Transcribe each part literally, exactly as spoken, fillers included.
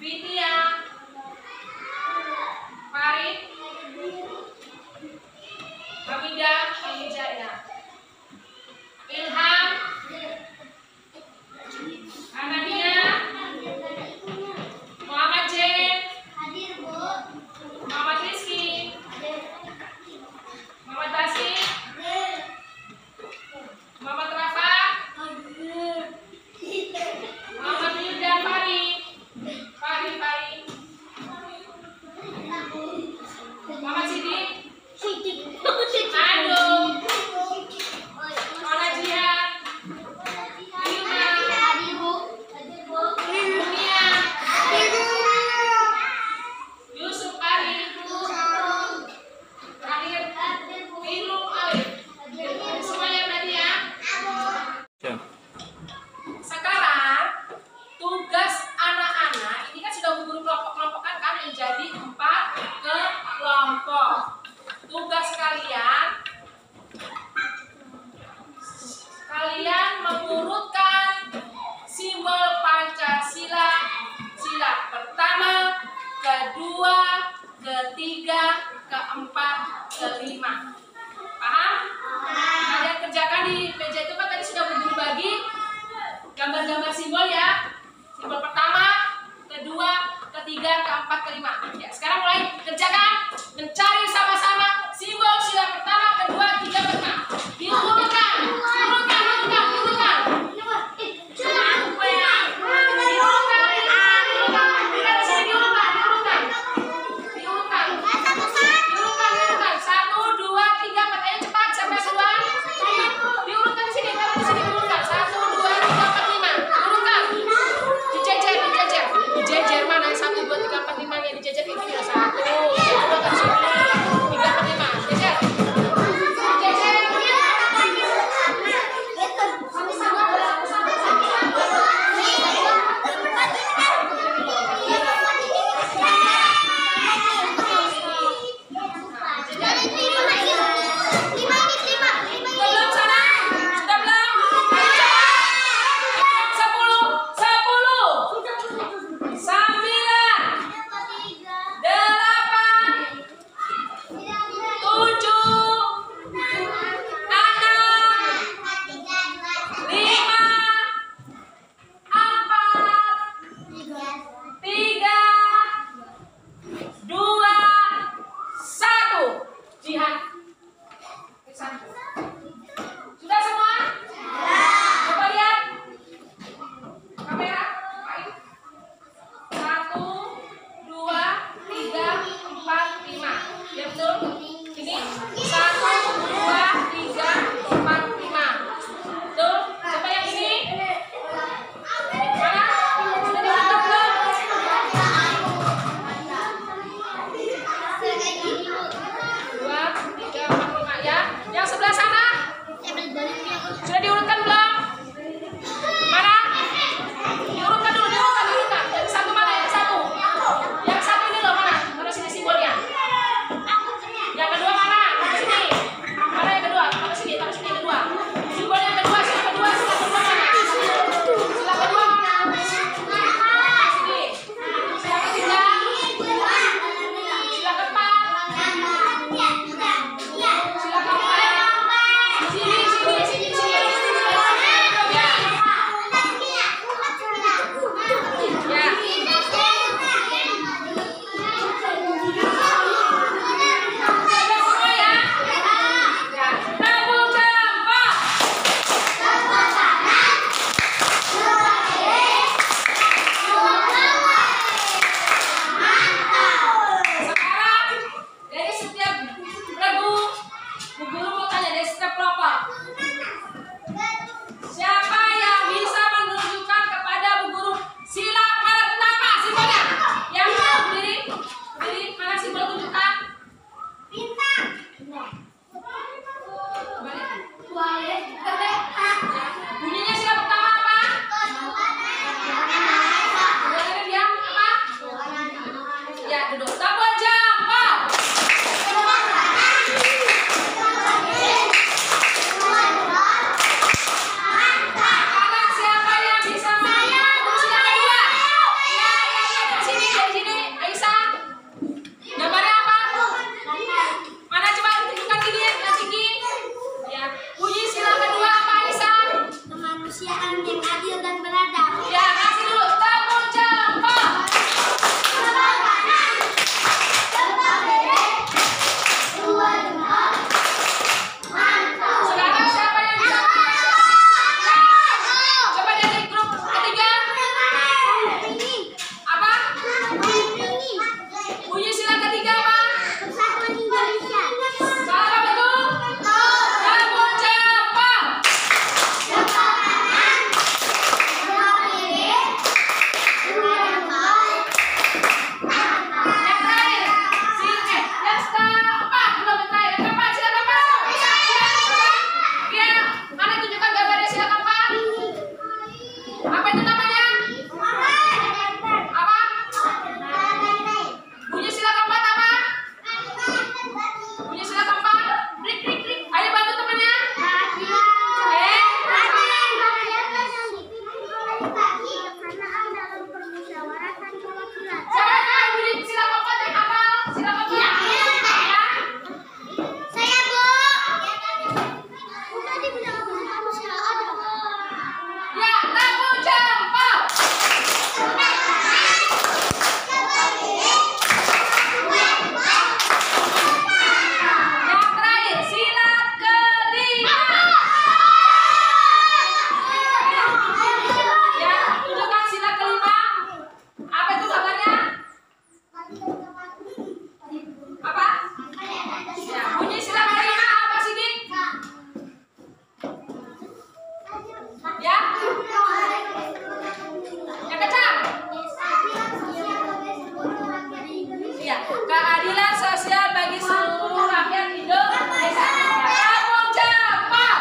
Vidya, Farid, Hamida, Hamidaya, Ilham, Anania, Muhammad Jen, Muhammad Rizky, Muhammad Basir, Muhammad Rafa, Muhammad Yuda, Farid, Farid, Farid, Muhammad Sidik, Ando, Ona Jihad, Ilma, Dunia, Yusuf Ali, terakhir Ilum Alif. Semuanya berarti ya. Sekarang tugas anak-anak ini kan sudah guru kelompok-kelompokan kan menjadi empat kelompok. Tugas kalian, kalian mengurutkan simbol Pancasila, sila pertama, kedua, ketiga, keempat, kelima. Paham? Kalian kerjakan di meja itu kan tadi sudah guru bagi gambar-gambar simbol ya. Simbol pertama, kedua, ketiga, keempat, kelima. Ya, sekarang mulai kerjakan, mencari sama-sama simbol sila pertama, kedua, tiga, kelima. Diurutkan, diurutkan, diurutkan, diurutkan. Siapa yang bisa? Saya. Silakan dua. Ya, ya, ya, dari sini. dari sini, Aisyah. Gambarnya apa? Mana coba tunjukkan gini yang tinggi. Ya. Bunyi sila kedua apa Aisyah? Kemanusiaan yang adil dan beradab. Ya, kasih dulu. Tepuk jempol. Sekarang siapa yang bisa? Coba dari grup ketiga. Apa? Bunyi sila ketiga apa? Persatuan Indonesia. Salah betul? Tepuk jempol. Yang terakhir, si eh, yang keempat, belum yang terakhir. Yang keempat, sila keempat. Ya, mana tunjukkan gambarnya sila keempat? Apa itu namanya? Apa? Bunyi sila keempat apa? Bunyi sila keempat. Klik, klik, klik. Ayo bantu temannya. Eh, siapa yang tahu bunyi sila keempat yang apa? Sila keempat. Ya. Saya, Bu. Tadi bilang apa? Manusia adil. Ya, tepuk jempol. Yang terakhir, sila kelima. Ya, tunjukkan sila kelima. Apa itu gambarnya? Apa? Ya, bunyi sila kelima apa sih, Dik? Ya, yang kencang. Iya, keadilan sosial bagi seluruh rakyat Indonesia. Tepuk jempol.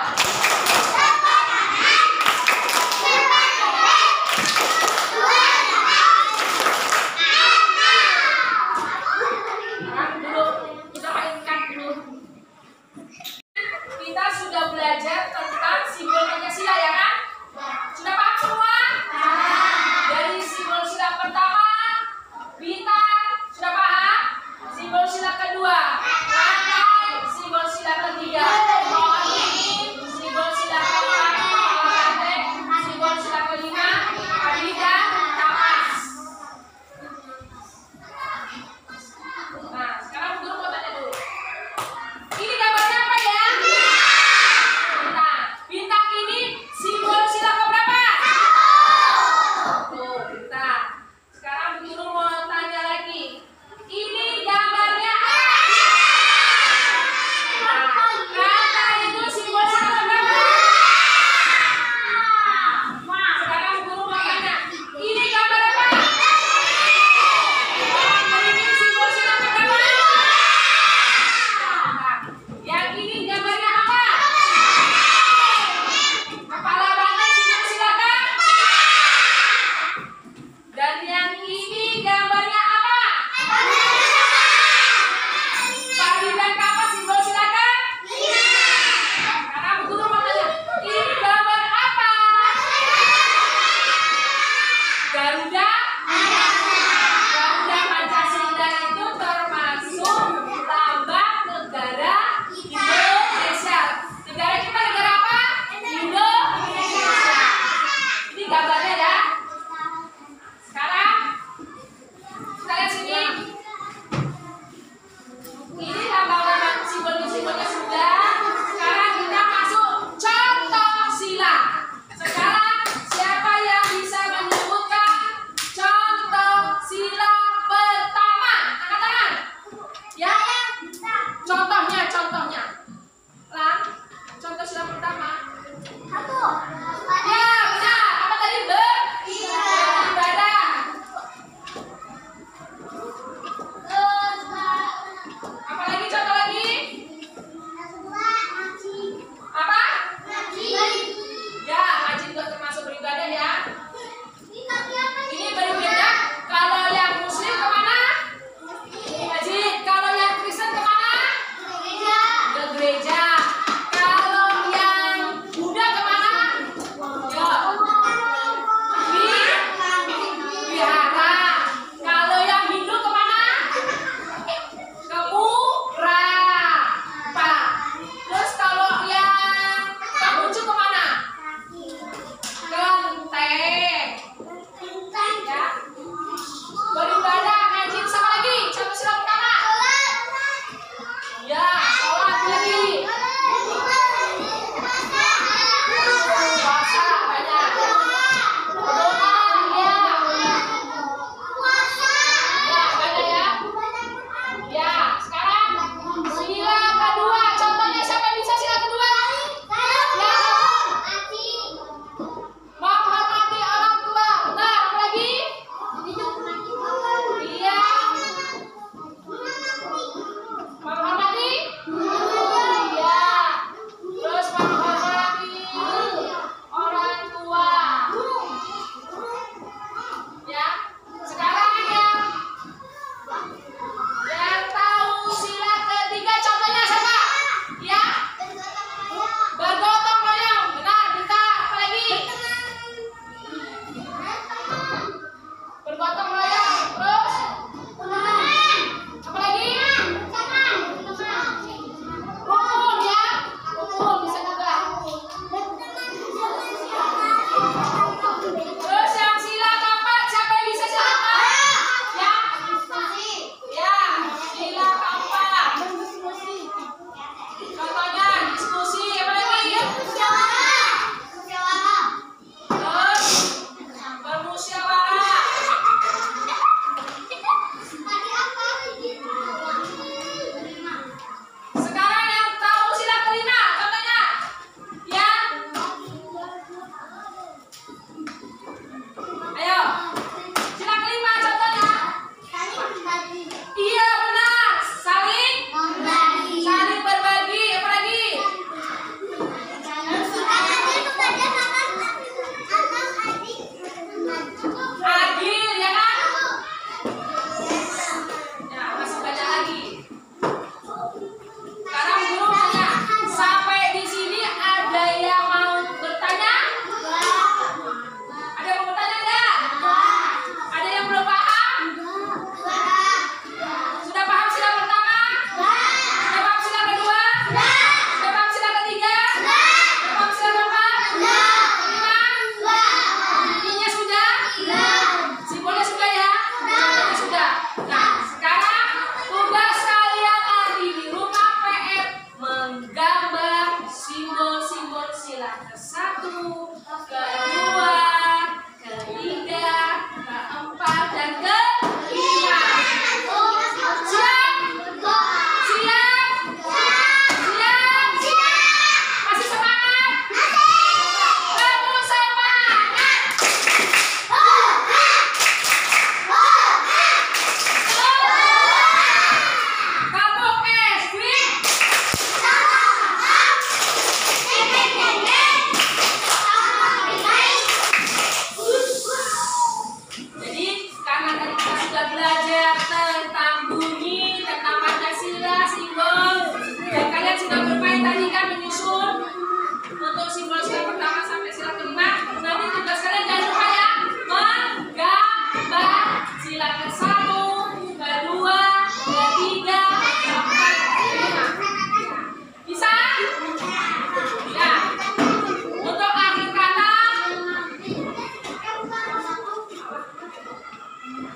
Sekarang dulu kita mainkan dulu. Kita sudah belajar tentang simbol Pancasila ya kan? Sudah paham semua? Dari simbol sila pertama, bintang, sudah paham? Simbol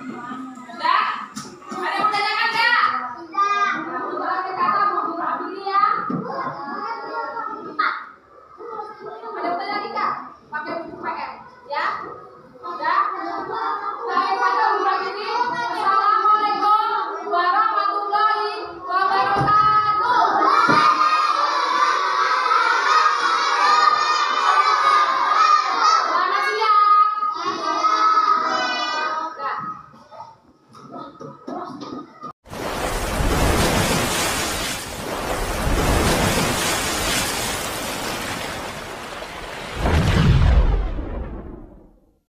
Tuhan.